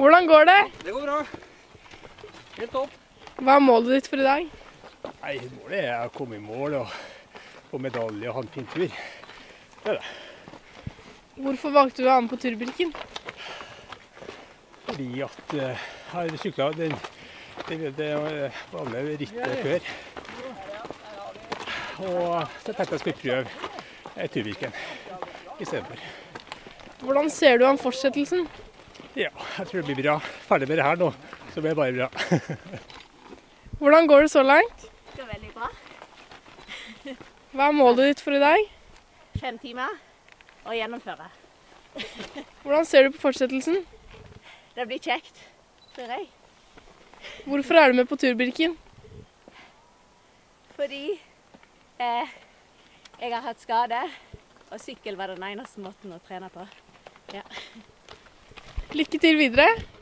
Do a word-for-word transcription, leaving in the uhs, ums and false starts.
Hvordan går det? Det går bra. Helt topp. Hva er målet ditt for i dag? Nei, målet er å komme i mål og få medalje og ha en fin tur. Det er det. Hvorfor valgte du å være med på turbrikken? Fordi at uh, jeg har syklet den, den, det vanlige rittet før. Og så tenkte jeg jeg skulle prøve turbrikken i stedet for. Hvordan ser du an fortsettelsen? Ja, jeg tror det blir bra. Ferdig med det her nå, så blir det bare bra. Hvordan går det så langt? Det går veldig bra. Hva er målet ditt for i dag? Fem timer og gjennomføre. Hvordan ser du på fortsettelsen? Det blir kjekt, tror jeg. Hvorfor er du med på turbrikken? Fordi eh, jeg har hatt skade, og sykkel var den eneste måten å trene på. Ja. Lykke til videre!